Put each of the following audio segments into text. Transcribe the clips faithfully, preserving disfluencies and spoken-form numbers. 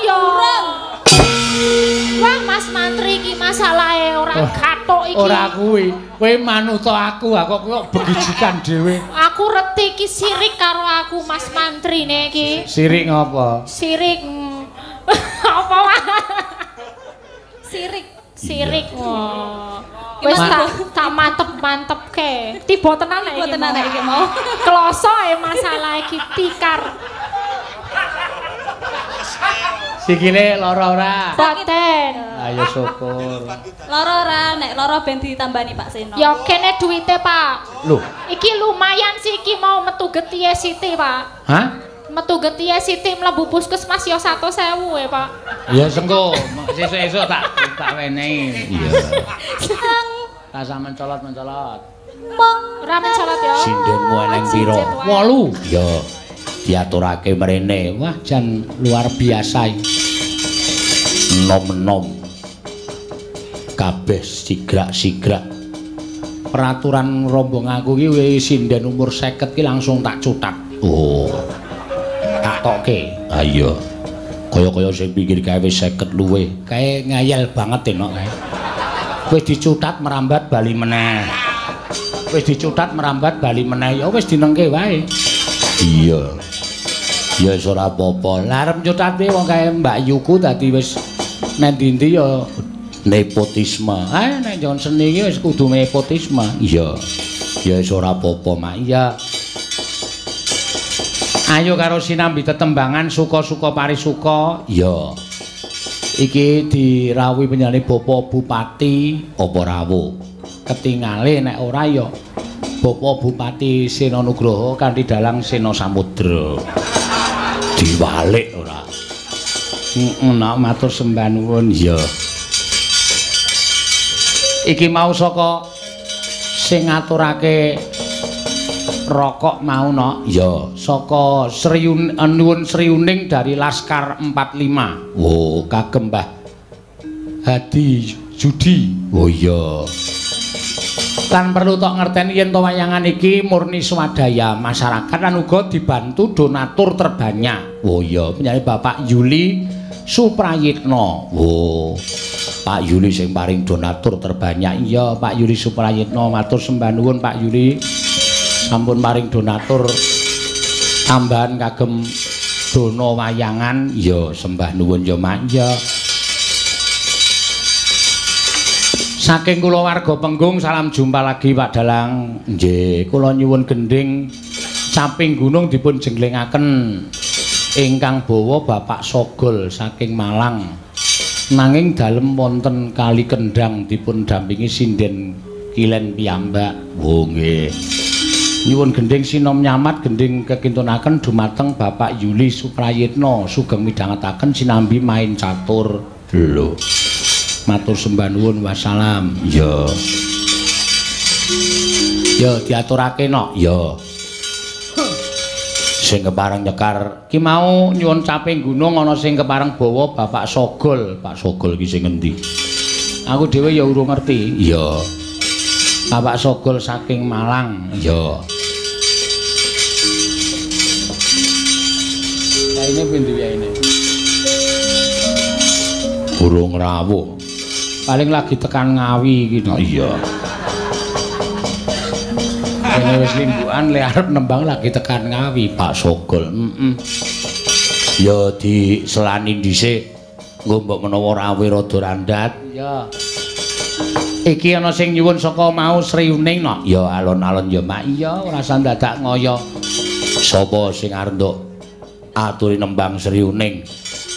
ya. Wah Mas Mantri iki masalahe ora kathok iki. Ora kuwi. Kowe manut aku kok kok begijikan dhewe. Aku reti iki sirik karo aku Mas Mantrine iki. Sirik ngopo? Sirik. Apa wae? Sirik. Sirik. Oh. Wis tak tak mantep-mantepke. Tiba tenan iki. Tiba tenan iki mau. Kloso e masalah iki tikar. Sikile lara ora? Boten. Ayo syukur. Lara ora, nek lara ben ditambani Pak Seno. Ya kene duwite, Pak. Lho, iki lumayan sih iki mau metu getihe Siti, Pak. hah? Metu getihe Siti mlebu puskesmas ya seratus ribu ya, Pak. Ya sengko, sesuk-esuk tak tak wenehi. Iya. Tak sampean colot-mencolot. Ora mencolot ya. Sindenmu eneng piro? wolu. Ya. Diaturake mrene. Wah, jan luar biasa iki. Nom-nom. Kabeh sigrak-sigrak. Peraturan rombong aku ki wis sinden umur seket ki langsung tak cutak. Oh. Tak toke. Ha iya. Kaya-kaya sing pinggir kae wis seket luwe. Kae ngayal banget enok kae. Wis dicutat merambat bali meneh. Wis dicutat merambat bali meneh. Ya wis dinengke wae. Iya. Ya wis ora apa-apa. Lah arep nyutat piye wong kae Mbak Yuku dadi wis nang ndi-ndi ya nepotisme. Ah nek jon seni iki wis kudu nepotisme. Iya. Ya wis ora apa-apa, Mak. Iya. Ayo karo sinambi tetembangan suka-suka parisuka. Iya. Iki dirawuhi penyanyi Bapak Bupati apa rawuh. Ketingale nek ora ya Bapak Bupati Sena Nugroho kanthi dalang Sena Samudra. Diwalik ora. Heeh, nak matur sembah nuwun ya. Iki mau saka sing ngaturake rokok mau no ya saka Sriun nuwun Sriuning dari Laskar empat lima. Oh, kagem Mbah Hadi Judi. Oh iya. Kan perlu tok ngerteni yen to wayangan iki murni swadaya masyarakat lan uga dibantu donatur terbanyak. Oh iya, penyanyi Bapak Yuli Suprayitno. Oh. Pak Yuli sing paring donatur terbanyak. Iya, Pak Yuli Suprayitno matur sembah nuwun Pak Yuli. Sampun paring donatur tambahan kagem dono wayangan. Ya sembah nuwun ya Mak. Ya. Saking kula warga Penggung salam jumpa lagi Pak Dalang. Nggih, kula nyuwun gending caping gunung dipun jenglengaken ingkang bawa Bapak Sogol saking Malang. Nanging dalem wonten Kali Kendang dipun dampingi sinden Kilen piyambak. Oh nggih. Nyuwun gending sinom nyamat gending kekintunaken dumateng Bapak Yuli Suprayitno sugeng midhangetaken sinambi main catur. Lho. Matur sembah nuwun wassalam. Ya. Ya diaturake nok. Ya. Sing kepareng nyekar ki mau nyuwun caping gunung ana sing kepareng bawa Bapak Sogol. Pak Sogol ki sing endi? Aku dhewe ya urung ngerti. Ya. Bapak Sogol saking Malang. Ya. Ya ini pintu ya ini. Burung rawuh. Paling lagi tekan Ngawi iki. Oh iya. Ini wis limbukan le arep nembang lagi tekan Ngawi Pak Sogol. Heeh. Ya diselani dhisik. Nggo mbok menawa rawe rada randhat. Ya. Iki ana sing nyuwun saka mau Sriuning no. Ya alon-alon ya Mak. Iya ora usah dadak ngoyo. Sapa sing arep nduk aturi nembang Sriuning?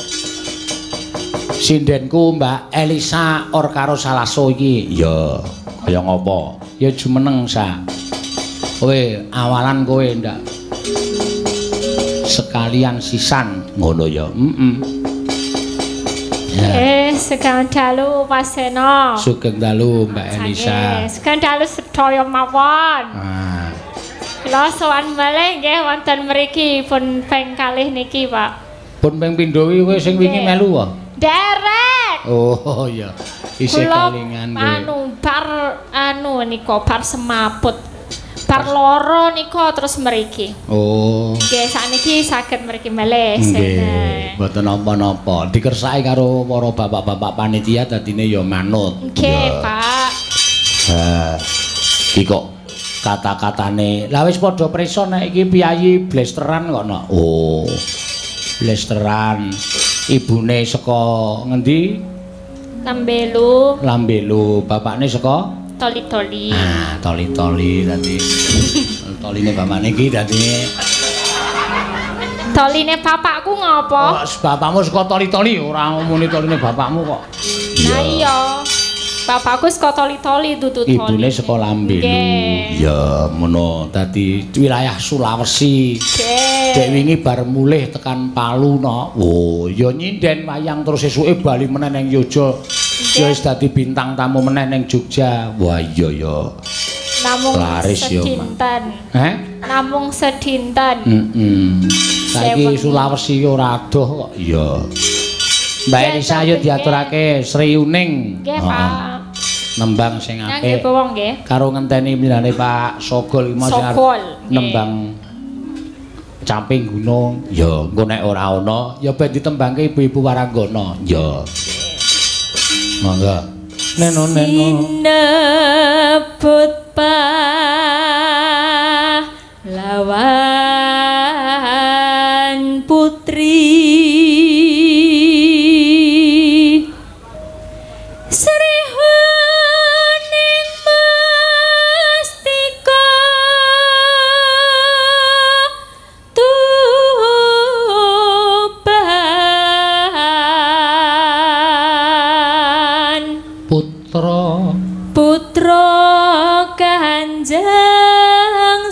Sindenku Mbak Elisa or karo Salaso iki. Ya, kaya ngopo? Ya jumeneng sa. Kowe awalan kowe ndak sekalian sisan ngono ya. Heeh. Ya. Eh, sugeng dalu Pak Seno. Sugeng dalu Mbak Elisa. Sugeng dalu sedaya mawon. Ah. Kula sowan malih nggih wonten mriki pun ping kalih niki, Pak. Pun ping pindho kowe sing wingi melu wae. Derek. Oh iya. Isih kelingan kowe. Anu bar anu nika bar semaput. Bar loro nika terus mriki. Oh. Nggih sakniki saged mriki malih. Nggih. Mboten napa-napa. Dikersaki karo para bapak-bapak panitia dadine ya manut. Nggih, Pak. Ha. Iki kok kata-katane. Lah wis padha prisa nek iki piyayi blesteran kok no. Oh. Blesteran. Ibune saka ngendi? Lambelu. Lambelu. Bapakne saka Toli-toli. Ah, toli-toli dadi. Toline bapakne iki dadi Toline bapakku ngopo? Oh, bapakmu saka toli-toli ora ngomongni toline bapakmu kok. Nah iya. Bapakku saka toli-toli dudu toli. Ibune saka Lambelu. Nggih. Ya, ngono. Dadi wilayah Sulawesi. Nggih. Dek wingi bar mulih tekan Palu no. Oh, ya nyinden wayang terus esuke bali meneh ning Yojo. Ya wis dadi bintang tamu meneh ning Jogja. Wah iya ya. Namung Laris ya, sedinten. Heh? Namung sedinten. Heeh. Saiki Sewen. Sulawesi ora adoh kok. Iya. Mbak Nggih, Elisa yo nggih. diaturake Sri Uning. Nggih, Heeh. Pak. Nembang sing Nggih, apik. Bawang nggih. Karo ngenteni minane Pak Sogol iki mau sing arep Sogol, nggih. nembang Camping Gunung. Ya, engko nek ora ana ya ben ditembangke ibu-ibu Waranggana. Ya. Monggo. Neno neno. Sinebut pahlawan putri Sri Huning Mustika Tuban Putra Putra Kanjeng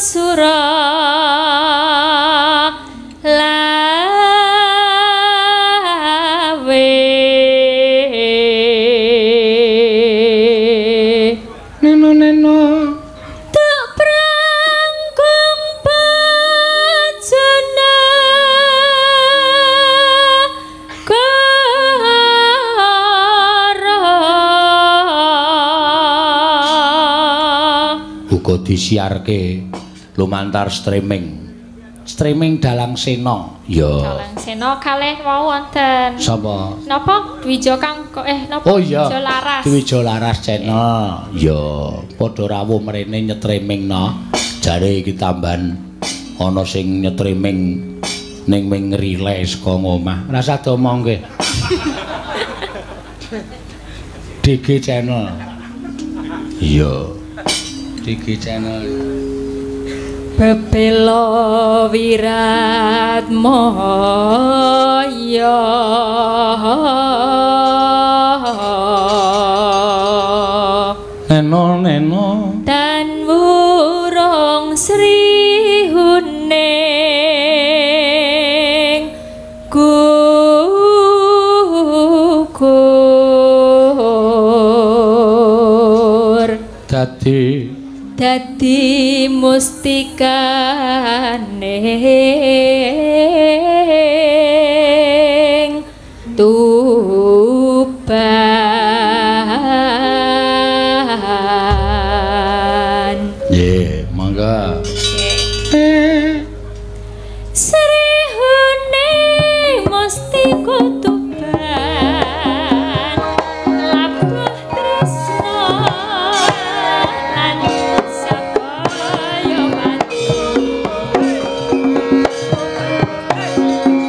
Suralawe neno neno. Tak prangkung bajana kara Uga disiarke lumantar streaming. Streaming Dalang Sena. Ya. Dalang Sena kalih wau wonten. Sapa? Napa Dwija Kang eh napa Oh iya. Dwija Laras. Dwija Laras channel. Ya, padha rawuh mrene nyetriming no. Jare iki tambahan ana sing nyetriming ning ming rile saka ngomah. Rasa domong nggih. D G channel. Iya. D G channel. Bebelo wirat moyo Neno neno. dan wurung Sri Huning gugur Dadi dadi mustikane Tuban nggih, monggo. Sri Huning mustika Tuban labuh tresna lan sakaya watu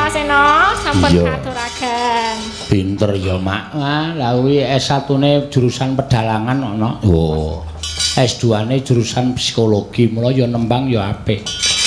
Mas Eno, sampun Iya. katuraken. Pinter ya, Mak. Ah, lah kuwi S satu-ne jurusan pedalangan ana. Oh. S dua-ne jurusan psikologi, mula ya nembang ya apik.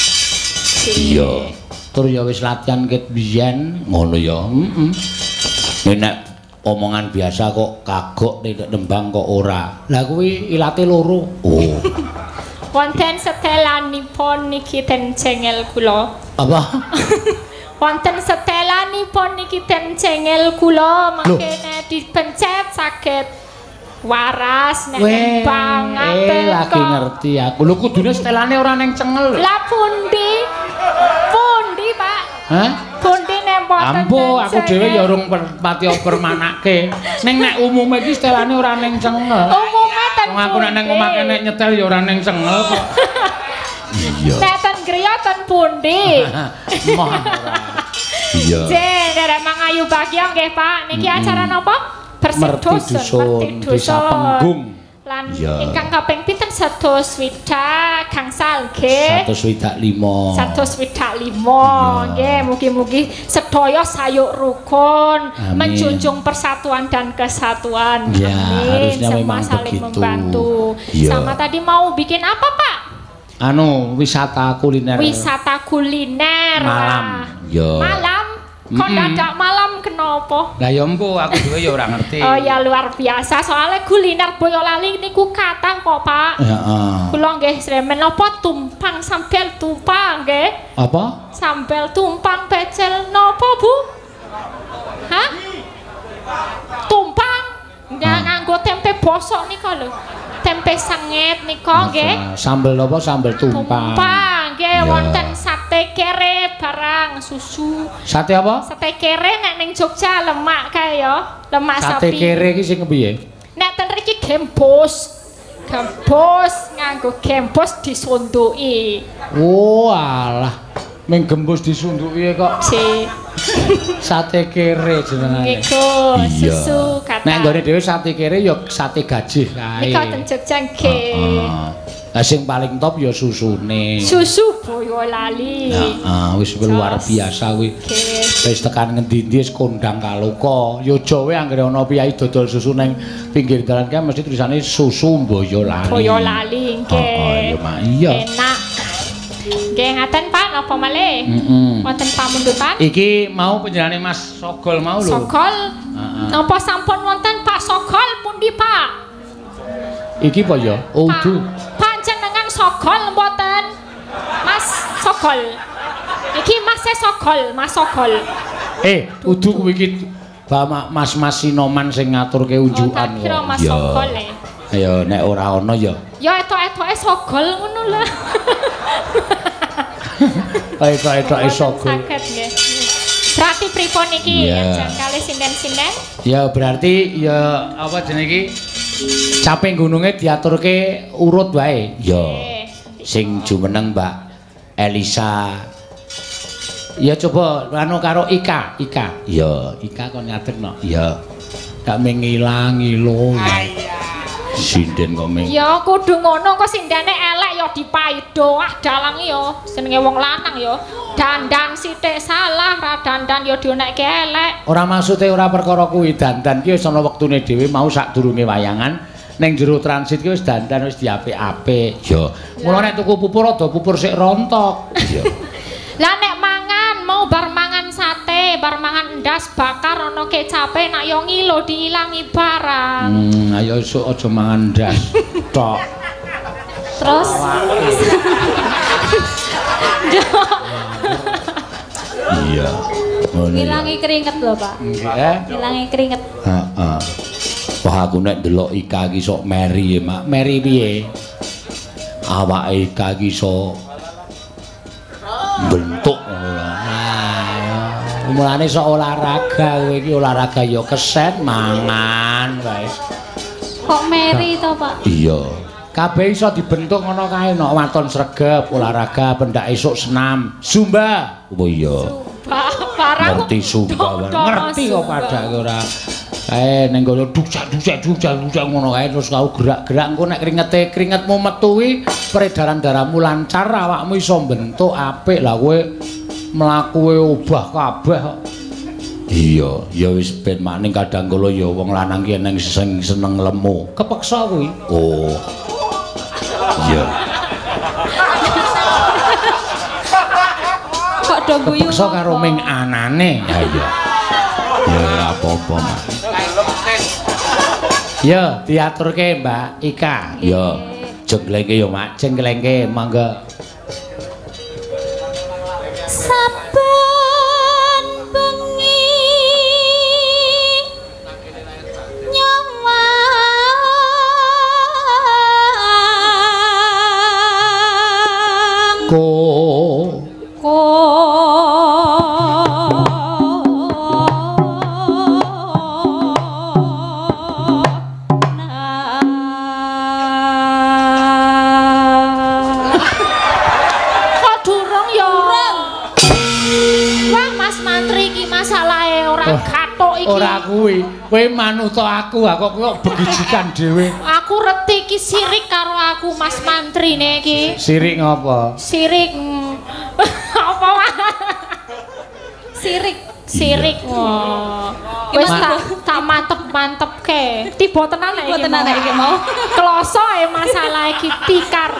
Iya. Tur ya wis latihan ket biyen, ngono ya. Heeh. Mm Nek omongan biasa kok kagok nek nembang kok ora. Lah kuwi ilate loro. Oh. Wonten setelanipun niki ten cengel kula. Apa? Wonten setelanipun niki ten cengel kula mangke nek dipencet saged waras nek nembang eh lagi ngerti aku. Lho kudune setelane ora ning cengel. Lah pundi? Pundi, Pak? Hah? Pundi nek mboten. Ambo, aku dhewe ya urung pati permanake. Ning nek umume iki setelane ora ning cengel. Umume ten. Wong aku nek nang omah nek nyetel ya ora ning cengel kok. Iya. Nek ten griya ten pundi? Moh ora. Iya. Jeh, derek mangayu bagya nggih, Pak. Niki acara napa? Bersedusun, Desa Penggung. Lan Ya. ingkang kaping pinten satus swidak gangsal nggih. satu swidak lima. Satus swidak lima nggih, mugi-mugi sedaya sayuk rukun, Amin. menjunjung persatuan dan kesatuan. Ya, Amin. harusnya Semua memang saling begitu. membantu. Ya. Sama tadi mau bikin apa, Pak? Anu, wisata kuliner. Wisata kuliner. Malam. Wah. Ya. Malam. Kok Mm-mm. dadak malam kenapa? Lah ya empu, aku dhewe ya ora ngerti. Oh ya luar biasa, soalnya kuliner Boyolali niku kathah kok, Pak. Heeh. Kula nggih sremen napa tumpang sambel tumpang nggih. Apa? Sambel tumpang pecel napa, Bu? Hah? Tumpang nggak nganggo tempe bosok nika lho. Tempe sanget nika nggih. Sambel apa? Sambel tumpang. Tumpang nggih Ya. wonten sate kere barang susu. Sate apa? Sate kere nek ning Jogja lemak kae ya. Lemak Sate sapi. kere iki sing kepiye? Nek ten mriki gembos. Gembos nganggo gembos disunduki. Oh, alah. Ming gembus disunduki kok Si sate kere jenengane. Iku susu kata. Nek nggone dhewe sate kere ya sate gajih kae. Nika ten Jogja nggih. Heeh. Lah sing paling top ya susune. Susu Boyolali. Heeh, wis luar Jos. biasa kuwi. Nggih. Wis tekan ngendi-endi wis kondang kaloka. Ya aja wae anggere ana piyai dodol susu ning pinggir dalan kae mesti tulisane susu Boyolali. Boyolali nggih. Heeh, ya mak iya. Enak. Nggih ngaten Pak, napa malih? Heeh. Wonten pamundutan? Iki mau penjenengane Mas Sogol mau lho. Sogol. Heeh. Napa sampun wonten Pak Sogol pundi, Pak? Iki apa ya? Pak, Udu. panjenengan Sogol mboten? Mas Sogol. Iki Mas e Sogol, Mas Sogol. Eh, udu kuwi iki Bapak Mas-mas Sinoman sing ngaturke Oh, unjukan tak kira kok. Mas Ya. Sogol e. Ya nek ora ana ya. Ya etok-etoke Sogol ngono lah. Etok-etoke Sogol. Saged nggih. Berarti pripun iki Iya. jan kalih sinden-sinden? Ya berarti ya apa jenenge iki? Caping gununge diaturke urut wae. Ya. Nggih. Sing jumeneng Mbak Elisa. Ya coba anu karo Ika, Ika. Ya, Ika kon ngadegno. Ya. Gak mengilang ilo. Sinden kok meng. Ya kudu ngono kok sindene elek ya dipaido. Ah dalang ya senenge wong lanang ya. Dandan sithik salah, ra dandan ya dionekke elek. Ora maksude ora perkara kuwi dandan ki wis ana wektune dhewe mau sadurunge wayangan ning jero transit ki wis dandan wis diapik-apik. Ya. Mula nek tuku pupur ada pupur sik rontok. Ya. Lah nek mangan mau bar mangan sate, bar mangan endas bakar ana kecape nak yo ngilo diilangi barang. Hmm, ayo esuk aja mangan ndas. Tok. Terus Iya. Ngono. ya. Ngilangi keringet lho, Pak. Nggih, eh. Ngilangi keringet. Heeh. Wah aku nek delok Ika iki sok meri ya, Mak. Meri piye? Awake Ika iki sok bentuk ngono. Nah, mulane sok olahraga kowe iki olahraga ya keset mangan wae. Kok meri to, Pak? Iya. Kabeh iso dibentuk ngono kae nek waton sregep olahraga pendak esuk senam. Zumba. Oh iya. barang Ngerti zumba bareng. Ngerti kok padake ora. Kae ning kono dujak-dujak dujak-dujak ngono kae terus kau gerak-gerak engko nek keringete keringetmu metu kuwi peredaran darahmu lancar awakmu iso bentuk apik lah kowe mlakuwe obah kabeh kok. Iya, ya wis ben maning kadang kala ya wong lanang ki eneng sing seneng lemu. Kepeksa kuwi. Oh. Iya. Kok do guyu. Kepeksa karo ming anane. Ya iya. Ya apa-apa, Mak. Ya, diaturke Mbak Ika. Ya. Jenglengke ya, Mak. Jenglengke mangga. Saben bengi nyawa ko ko ora kuwi, kowe manut aku, aku kok begijikan dhewe. Aku reti iki sirik karo aku Mas Mantrine iki. Sirik ngopo? Sirik apa wae? Sirik, sirik. Wah. Wis tak tak mantep-mantepke. Tiba tenan nek iki. Tiba tenan nek iki mau. Kloso e masalah iki tikar.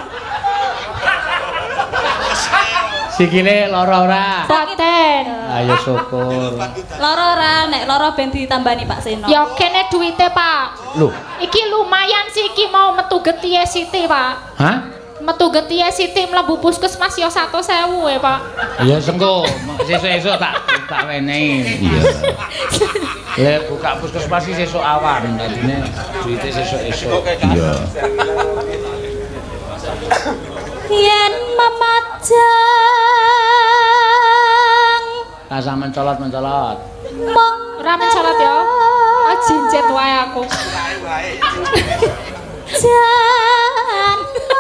Sikile lara ora? Boten. Ayo syukur. Lara ora, nek lara ben ditambani Pak Seno. Ya kene duwite, Pak. Lho, iki lumayan sih iki mau metu getihe Siti, Pak. hah? Metu getihe Siti mlebu puskesmas ya seratus ribu ya, Pak. Ya sengko, sesuk-esuk tak tak wenehi. Iya. Lah buka puskesmas iki sesuk awan, dadine duwite sesuk-esuk. Iya. Yen memajang Rasa mencolot-mencolot. Ora mencolot ya. Ah jincit wae aku. Jan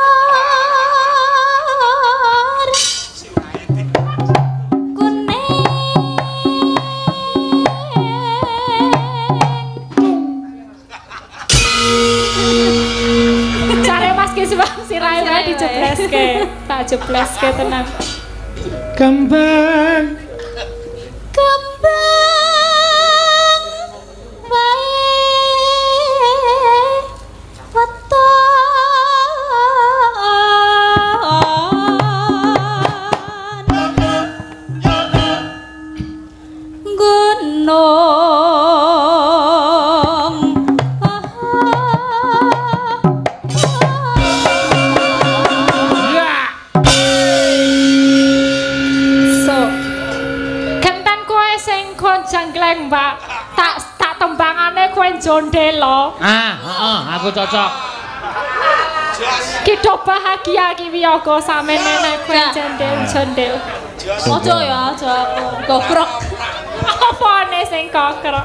sirahe wae dijebleske. Tak jebleske tenan. Kembang kembang wae weton gunung jangkleng, Mbak. Tak tak tembangane kowe jondelo. Ah, heeh, aku cocok. Ki do bahagia ki wiyaga sampeyan nek kowe jondel-jondel. Aja ya, aja gogrok. Apane sing gogrok?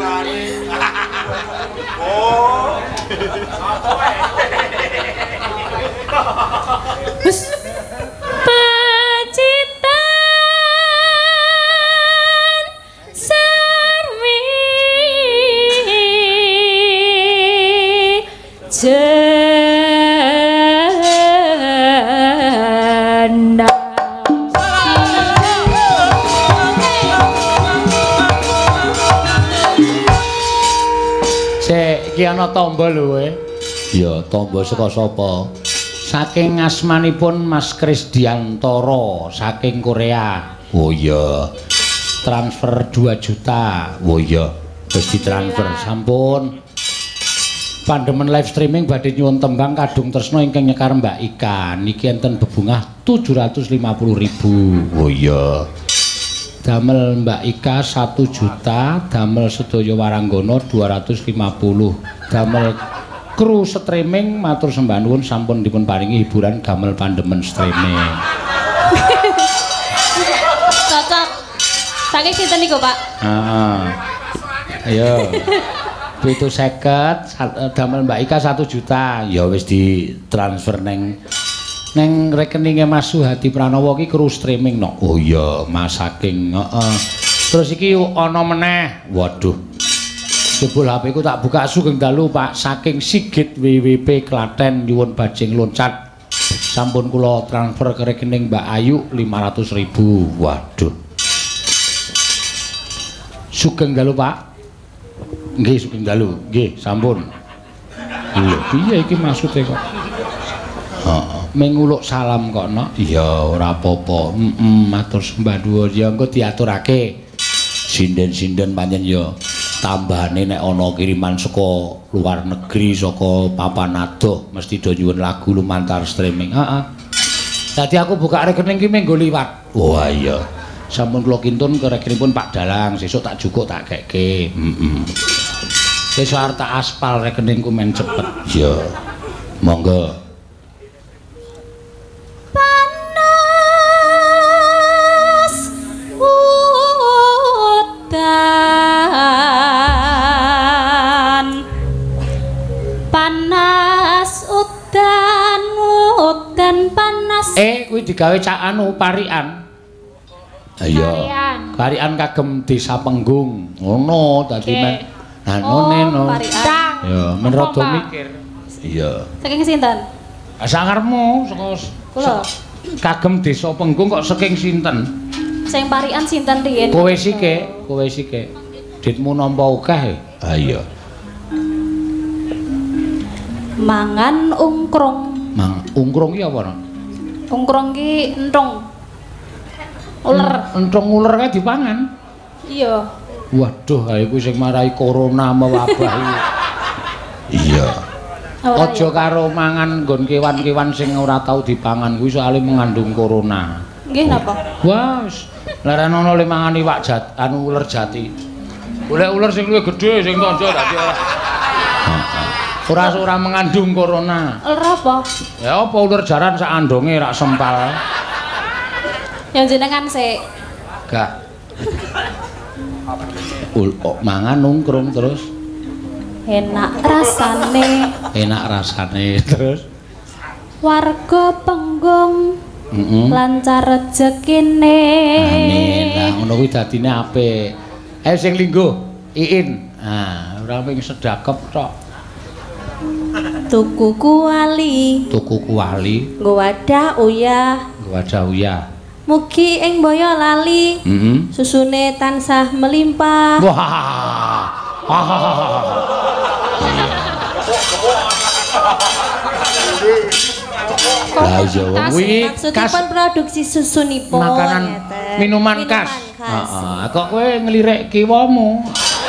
Oh. Wis janda Sik iki ana tamba lho kowe. Ya, tamba saka sapa? Saking asmanipun Mas Krisdiantoro saking Korea. Oh iya. Transfer dua juta. Oh iya. Wis ditransfer sampun. Pandemen live streaming badhe nyuwun tembang kadung tresna ingkang nyekar Mbak Ika niki enten bebungah tujuh ratus lima puluh ribu. Oh iya. Damel Mbak Ika satu juta, damel sedaya waranggana dua ratus lima puluh. Damel kru streaming matur sembah nuwun sampun dipun paringi hiburan damel pandemen streaming. Cocok. Saking sinten niku, Pak? Heeh. Ayo. Itu seket, damel Mbak Ika satu juta, ya wis ditransfer neng neng rekeningnya Mas Suhadi Pranowo ki kru streaming no. Oh iya, Mas saking heeh. Terus iki ana meneh. Waduh. Jebul H P ku tak buka sugeng dalu Pak saking Sigit W W P Klaten nyuwun bajing loncat Sampun kula transfer ke rekening Mbak Ayu lima ratus ribu. Waduh. Sugeng dalu, Pak. Nggih, sugeng dalu. Nggih, sampun. Lho, piye iki maksude kok? Heeh, menguluk salam kok, Nok. Iya, ora apa-apa. Heeh, matur sembah dhuwur. Ya engko diaturake. Sinden-sinden pancen ya tambahane nek ana kiriman saka luar negeri, saka papan adoh, mesti do nyuwun lagu lumantar streaming. Heeh. Dadi aku buka rekening ki menggo liwat. Wah iya. Sampun kula kintun ke rekeningipun Pak Dalang, sesuk tak jukuk tak kekke. Heeh. Sesuk arep tak aspal rekeningku men cepet. Iya. Monggo. Panas udan. Panas udan, udan panas. Eh, kuwi digawe cak anu parian. Iya. Parian kagem Desa Penggung. Ngono dadi men. Nah, ngene no. Parian. Ya, men rada mikir. Iya. Saking sinten? Sangarmu saka Kula. kagem Desa Penggung kok saking sinten? Sing parian sinten riyen? Kowe sike, kowe sike. Ditmu nampa akeh. Ha iya. Mangan ungkrung. Mang ungkrung iki apa, Nok? Ungkrung ki enthung. Uler. Enthung uler kae dipangan. Iya. Waduh, ha iku sing marai corona mewabah iki. Iya. Aja karo mangan nggon kewan-kewan sing ora tau dipangan kuwi soalé mengandung corona. Nggih napa? Wah, wis leren ana le mangan iwak jat anu uler jati. Golek uler sing luwih gedhe sing tonjol dadi ora. Ora ora mengandung corona. Uler apa? Ya apa uler jaran sak andonge rak sempal. Yang jenengan sik. Gak. Ul oh, mangan nungkrung terus. Enak rasane. Enak rasane terus. Warga Penggung. Heeh. Lancar rezekine. Amin. Nah, ngono kuwi dadine apik. Ayo sing lingguh, Iin. Nah, ora ping sedakep tok. Tuku kuali. Tuku kuali, Nggo wadah uyah. wadah uyah. Mugi ing Boyolali. Heeh. Susune tansah melimpah. Wah. Lah iya wong kuwi Maksudipun produksi susunipun. makanan ngeten. minuman khas. Heeh. Kok kowe nglirik kiwamu?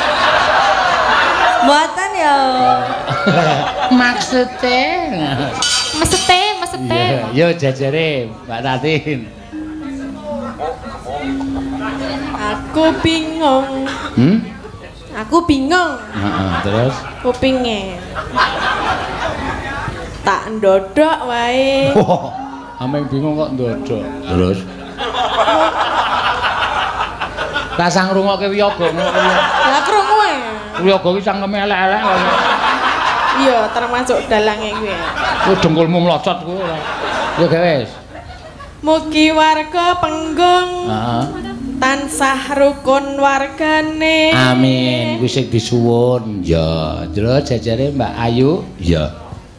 Mboten ya. Maksude. Mesete, mesete. Yo jajare Mbak Tatin. Aku bingung. Hmm? Aku bingung Heeh, terus kupinge. Tak ndodok wae. wah, ameng bingung kok ndodok. Terus tak sang ngrungokke wiyaga ngono. Lah krungu ae. Wiyaga ki cangkeme elek-elek kok. Iya, termasuk dalange kuwi. Kuwi dengkulmu mlocot kuwi ora. Ya wis. Mugi warga Penggung Heeh. tansah rukun wargane. Amin. Kuwi sing disuwun. Ya, terus jajare Mbak Ayu. Ya.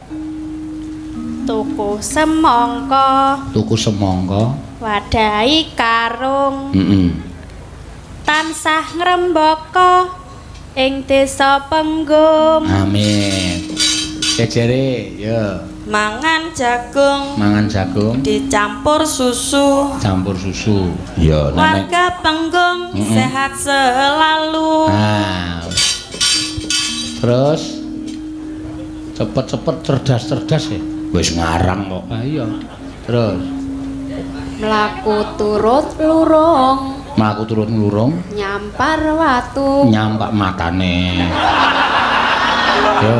Tuku semangka. Tuku semangka. Wadahi karung. Heeh. Tansah ngrembaka ing Desa Penggung. Amin. Jajare ya Mangan jagung mangan jagung dicampur susu. campur susu. Ya, nenek. Warga Penggung Mm-mm. sehat selalu. Nah. Terus cepet-cepet cerdas-cerdas ya. Wis ngarang kok. Ah iya. Terus Mlaku turut lurung, mlaku turun nglurung nyampar watu. nyampak matane. Yo.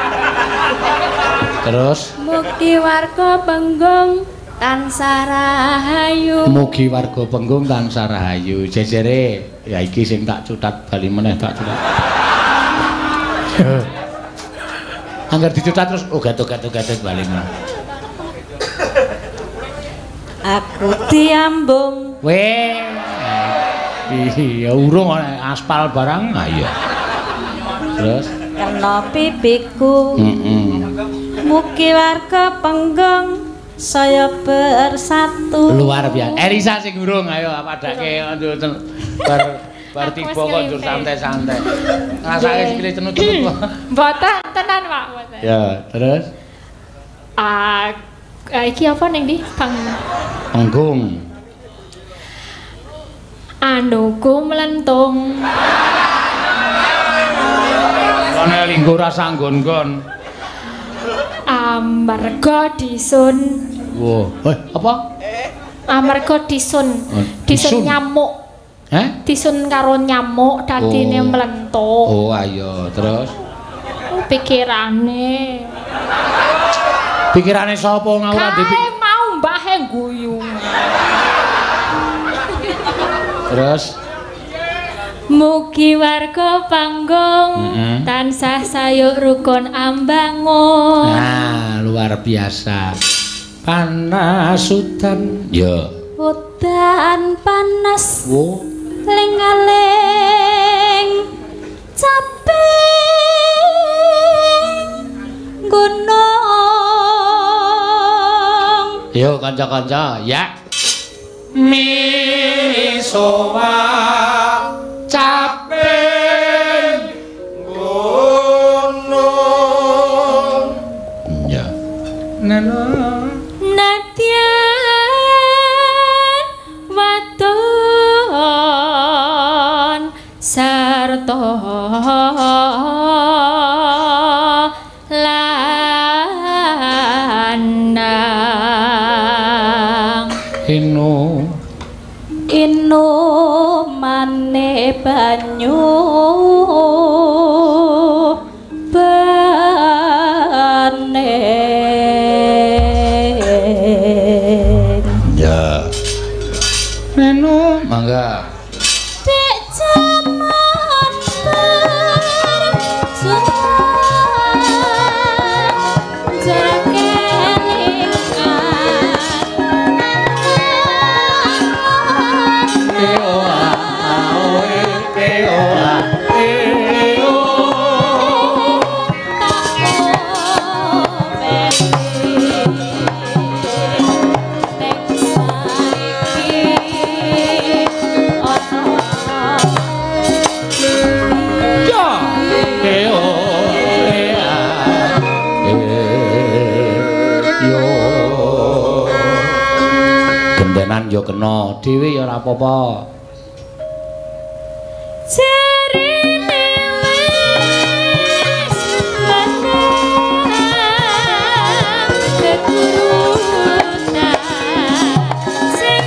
Terus Mugi warga Penggung tansah rahayu. mugi warga Penggung tansah rahayu. Jejere ya iki sing tak cutat bali meneh tak cutat. Angger dicutat terus ugat-ugat-ugat bali meneh. Aku diambung Weh. Iya urung aspal barang. Ah iya. Terus kena pipiku. heeh. Mugi warga Penggung saya bersatu. Luar biasa. Elisa sing urung ayo padake bar bar tiba kok njur santai-santai. Ngrasake sikile cenut-cenut. Mboten tenan, Pak, mboten. Ya, terus Ah, uh, iki apa ning ndi, Kang? Panggung. Anuku melentung. Ana linggo rasa nggon-nggon. Amarga disun. Wo, eh apa? Amarga disun. Oh, Disun disun. nyamuk. Heh? Disun karo nyamuk dadine Oh. melentung. Oh, ayo, terus Pikirane. pikirane sapa ngawur Kae dipik. mau mbahe guyu. Terus Mugi warga panggung Mm-mm. tansah sayuk rukun ambangun. nah, luar biasa. Panasutan. Ya. Udan panas Wo. lengaling caping gunung. Yo kanca-kanca, ya. Misowa caping gunung. Ya. Neno. Nadyan waton sarta lanang Inu. inu mane banyu banen. Ya. Neno, mangga. Dek jaman berjuang jarak Gendenan yo kena dhewe ya ora apa-apa. jarine wis menang keturunan sing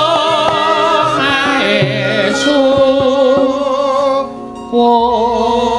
Oh,